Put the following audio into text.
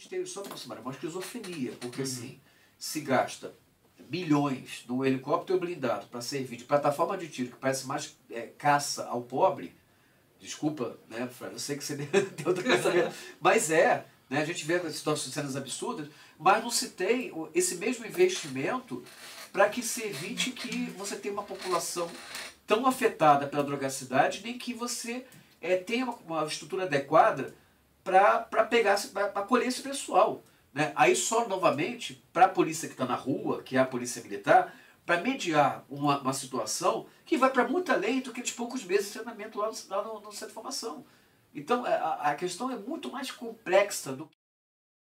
gente tem só uma esquizofrenia, porque assim, se gasta bilhões num helicóptero blindado para servir de plataforma de tiro, que parece mais caça ao pobre. Desculpa, né, Fred, eu sei que você tem outra pensamento, mas né, a gente vê situações, cenas absurdas, mas não se tem esse mesmo investimento para que se evite que você tenha uma população tão afetada pela drogacidade, nem que você tenha uma estrutura adequada para pegar, para acolher esse pessoal. Né? Aí só, novamente, para a polícia que está na rua, que é a polícia militar, para mediar uma situação que vai para muito além do que de poucos meses de treinamento lá no centro de formação. Então, a questão é muito mais complexa do que